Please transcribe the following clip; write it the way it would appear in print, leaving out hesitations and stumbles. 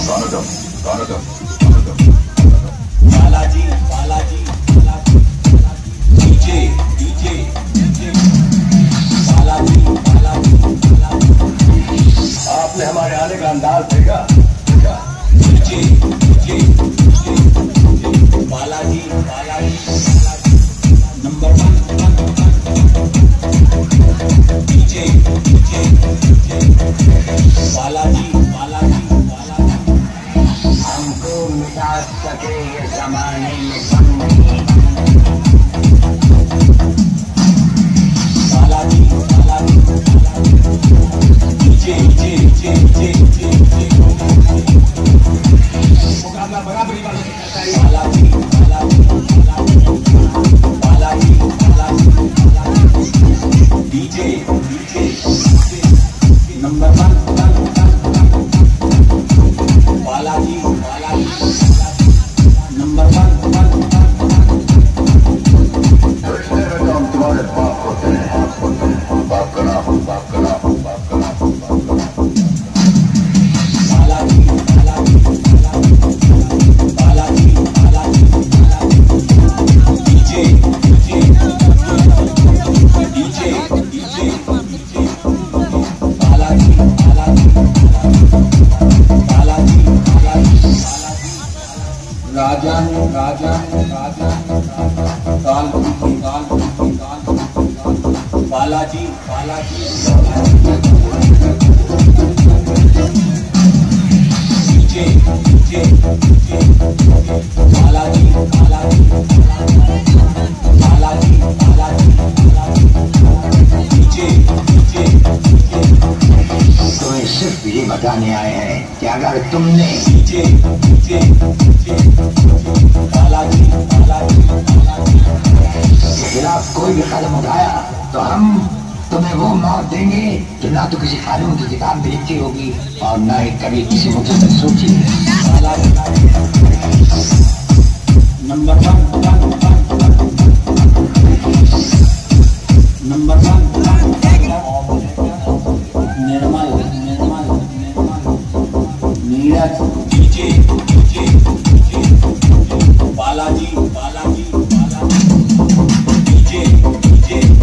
स्वागतम स्वागतम Balaji Balaji DJ DJ Balaji Balaji आपने हमारे आने का अंदाज देखा DJ DJ Balaji Balaji number 1 DJ DJ Balaji Balaji हमको मिटा सके ये जमाने में दम नहीं। Balaji Balaji DJ DJ DJ मुकाबला बराबरी वालों से करता है। Balaji Balaji Balaji Balaji DJ DJ number 1 Balaji Balaji number 1 हम तुम्हारे बाप होते हैं बाप का नाम बाप का नाम बाप का नाम बाप का नाम Balaji Balaji Balaji Balaji DJ DJ DJ DJ Balaji Balaji Balaji Balaji राजा राजा राजा काल काल Balaji Balaji DJ DJ Balaji Balaji Balaji Balaji DJ DJ तुम्हें सिर्फ ये बताने आए हैं कि अगर तुमने डीजे डीजे बालाजी बालाजी के खिलाफ कोई भी कदम उठाया तो हम तुम्हें वो मौत देंगे कि ना तो किसी कानून की किताब में लिखी होगी और ना ही कभी किसी मुद्दे में सोची। Number 1 number 1 Nirmal Nirmal Nirmal Neeraj DJ DJ Balaji Balaji Balaji DJ DJ